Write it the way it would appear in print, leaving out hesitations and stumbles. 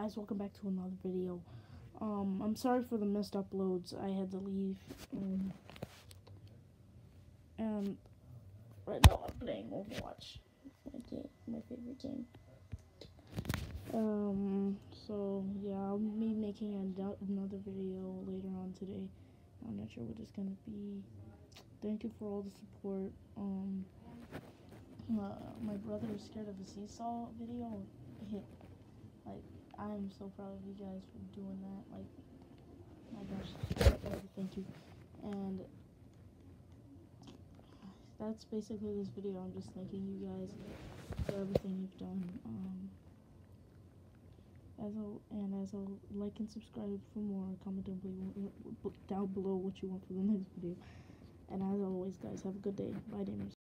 guys, welcome back to another video. I'm sorry for the missed uploads. I had to leave, and right now I'm playing Overwatch, my favorite game. So yeah, I'll be making another video later on today. I'm not sure what it's gonna be. Thank you for all the support. My brother is scared of a seesaw video. Like, I'm so proud of you guys for doing that. Like, my gosh, thank you. And that's basically this video. I'm just thanking you guys for everything you've done. As a like and subscribe for more. Comment down below what you want for the next video. And as always, guys, have a good day. Bye, Damers.